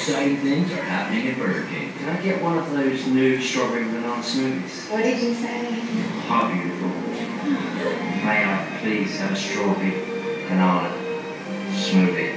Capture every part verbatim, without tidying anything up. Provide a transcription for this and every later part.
Exciting things are happening at Burger King. Can I get one of those new strawberry banana smoothies? What did you say? How beautiful. May I please have a strawberry banana smoothie?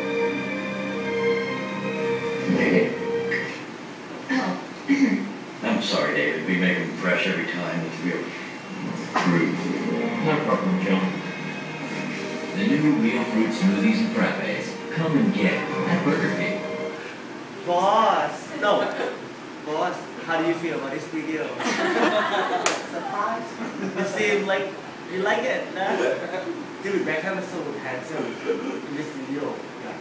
David. Oh. I'm sorry, David. We make them fresh every time. It's real fruit. No problem, John. The new real fruit smoothies and frappes. Come and get at Burger King. Boss, no. Boss, how do you feel about this video? Surprised? You seem like you like it, nah? David Beckham is so handsome in this video, guys.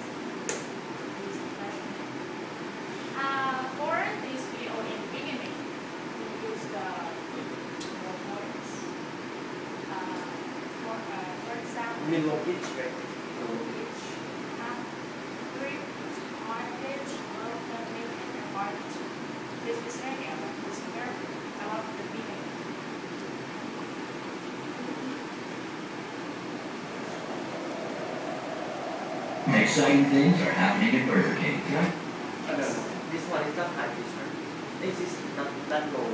Uh, for this video in the beginning, we use the raw forms. Uh, for, uh, for example, I mean, low pitch, right? low pitch, half three, high pitch, low pitch, and high pitch. This is really about this very about the beginning. Exciting things are happening at Burger King. No, no, no. This one is not high pitch, right? This is not that low.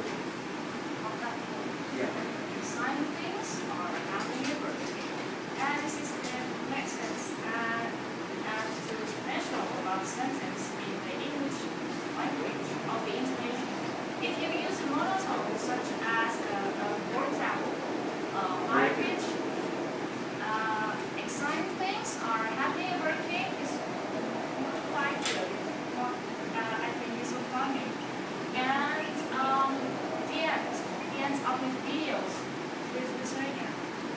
Yeah. Exciting things are happening in Burger King. And this is the next sense. And and to mention about the sentence in the English language of the intonation. If you use a monotone such as, uh, uh, for example, uh, high pitch, uh, exciting things are happening in Burger King is not quite good. Not, uh, I think it's so funny. And um, the end, the end of the videos with this right now.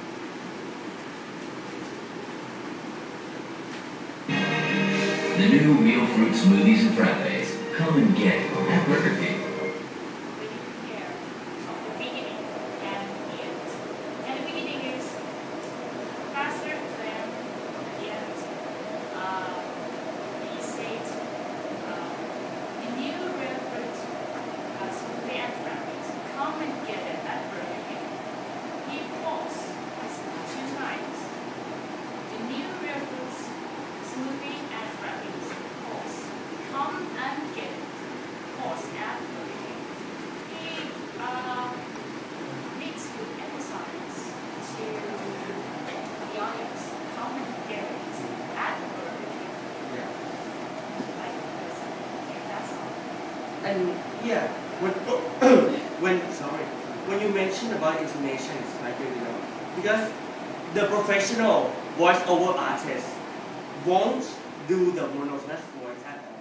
The new real fruit smoothies and frappes. Come and get at Burger King. We compare of the beginning and the end. And the beginning is faster than the end. Uh, we said uh, the new real fruit uh, smoothie and frappes. Come and get it at Burger King. He paused two times. The new real fruit smoothie and frappes. Pause. Come and get it. Pause at Burger King. He uh, needs to emphasize to the audience. Come and get it at Burger King. Yeah. Like this. Okay, that's all. And yeah, when when sorry, when you mention about intonation, it's quite good, you know, because the professional voiceover artist won't do the monotonous voice at all.